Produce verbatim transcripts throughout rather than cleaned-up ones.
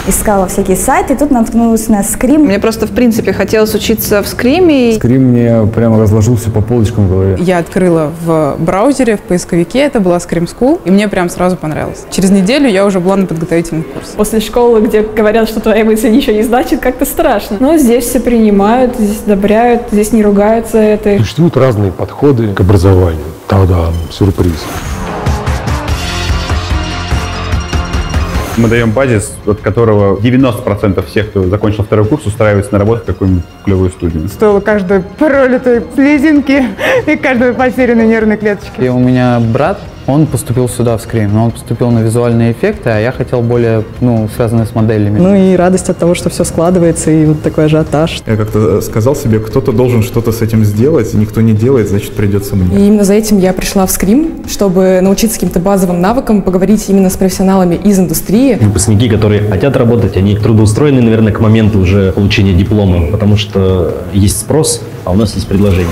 искала всякие сайты, и тут наткнулась на Scream. Мне просто, в принципе, хотелось учиться в Scream. Scream мне прямо разложился по полочкам в голове. Я открыла в браузере, в поисковике, это была Scream School, и мне прям сразу понравилось. Через неделю я уже была на подготовительных курсах. После школы, где говорят, что твоя мысль ничего не значит, как-то страшно. Но здесь все принимают, здесь одобряют, здесь не ругаются этой. Существуют разные подходы к образованию. Та-дам, сюрприз. Мы даем базис, от которого девяносто процентов всех, кто закончил второй курс, устраивается на работу в какую-нибудь клевую студию. Стоило каждой пролитой слезинки и каждой потерянной нервной клеточки. И у меня брат, он поступил сюда, в Scream, но он поступил на визуальные эффекты, а я хотел более, ну, связанные с моделями. Ну и радость от того, что все складывается, и вот такой ажиотаж. Я как-то сказал себе, кто-то должен что-то с этим сделать, и никто не делает, значит, придется мне. И именно за этим я пришла в Scream, чтобы научиться каким-то базовым навыкам, поговорить именно с профессионалами из индустрии. Выпускники, которые хотят работать, они трудоустроены, наверное, к моменту уже получения диплома, потому что есть спрос, а у нас есть предложение.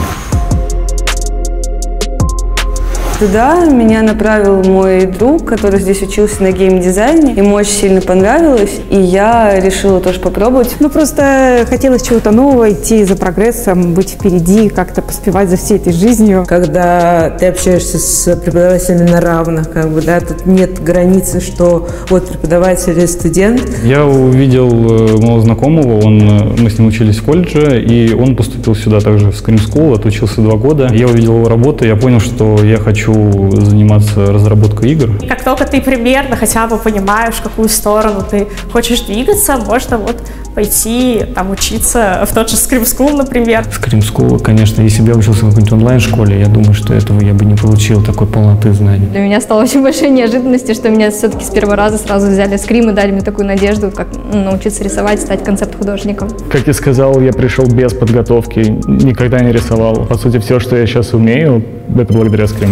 Туда меня направил мой друг, который здесь учился на геймдизайне. Ему очень сильно понравилось, и я решила тоже попробовать. Ну, просто хотелось чего-то нового, идти за прогрессом, быть впереди, как-то поспевать за всей этой жизнью. Когда ты общаешься с преподавателями на равных, как бы, да, тут нет границы, что вот преподаватель или студент. Я увидел моего знакомого, он, мы с ним учились в колледже, и он поступил сюда также в Scream School, отучился два года. Я увидел его работу, я понял, что я хочу заниматься разработкой игр. Как только ты примерно хотя бы понимаешь, в какую сторону ты хочешь двигаться, можно вот пойти там учиться в тот же Scream School, например. Scream School, конечно, если бы я учился в какой-нибудь онлайн-школе, я думаю, что этого я бы не получил, такой полноты знаний. Для меня стало очень большой неожиданностью, что меня все-таки с первого раза сразу взяли в Scream и дали мне такую надежду, как научиться рисовать, стать концепт-художником. Как я сказал, я пришел без подготовки, никогда не рисовал. По сути, все, что я сейчас умею, это благодаря Scream.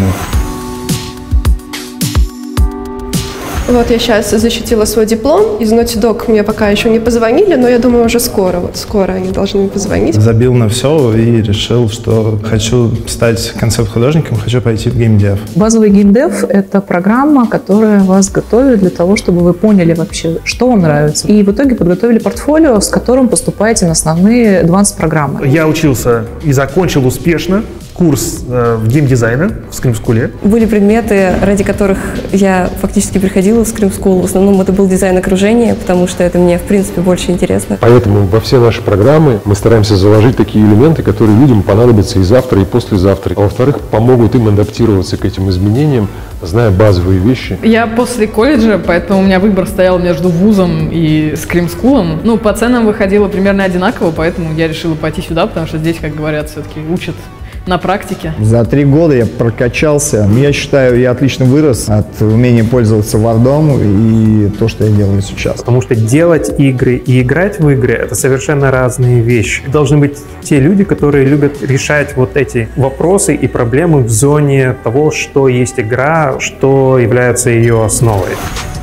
Вот я сейчас защитила свой диплом. Из Naughty Dog мне пока еще не позвонили, но я думаю, уже скоро, вот скоро они должны мне позвонить. Забил на все и решил, что хочу стать концепт-художником, хочу пойти в геймдев. Базовый геймдев – это программа, которая вас готовит для того, чтобы вы поняли вообще, что вам нравится. И в итоге подготовили портфолио, с которым поступаете на основные advanced программы. Я учился и закончил успешно курс э, в геймдизайне в Scream School. Были предметы, ради которых я фактически приходила в Scream School. В основном это был дизайн окружения, потому что это мне, в принципе, больше интересно. Поэтому во все наши программы мы стараемся заложить такие элементы, которые людям понадобятся и завтра, и послезавтра. А во-вторых, помогут им адаптироваться к этим изменениям, зная базовые вещи. Я после колледжа, поэтому у меня выбор стоял между вузом и Scream School. Ну, по ценам выходило примерно одинаково, поэтому я решила пойти сюда, потому что здесь, как говорят, все-таки учат на практике. За три года я прокачался. Я считаю, я отлично вырос от умения пользоваться Word'ом и то, что я делаю сейчас. Потому что делать игры и играть в игры — это совершенно разные вещи. Должны быть те люди, которые любят решать вот эти вопросы и проблемы в зоне того, что есть игра, что является ее основой.